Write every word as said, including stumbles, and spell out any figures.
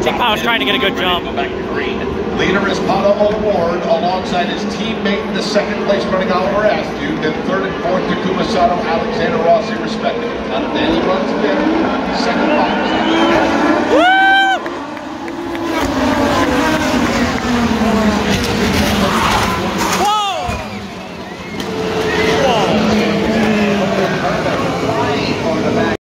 I was trying to get a good jump. Leader is Pato O'Ward alongside his teammate in the second place running Oliver Askew. Then third and fourth to Takuma Sato, Alexander Rossi respectively. Not a man, he runs again. Second box.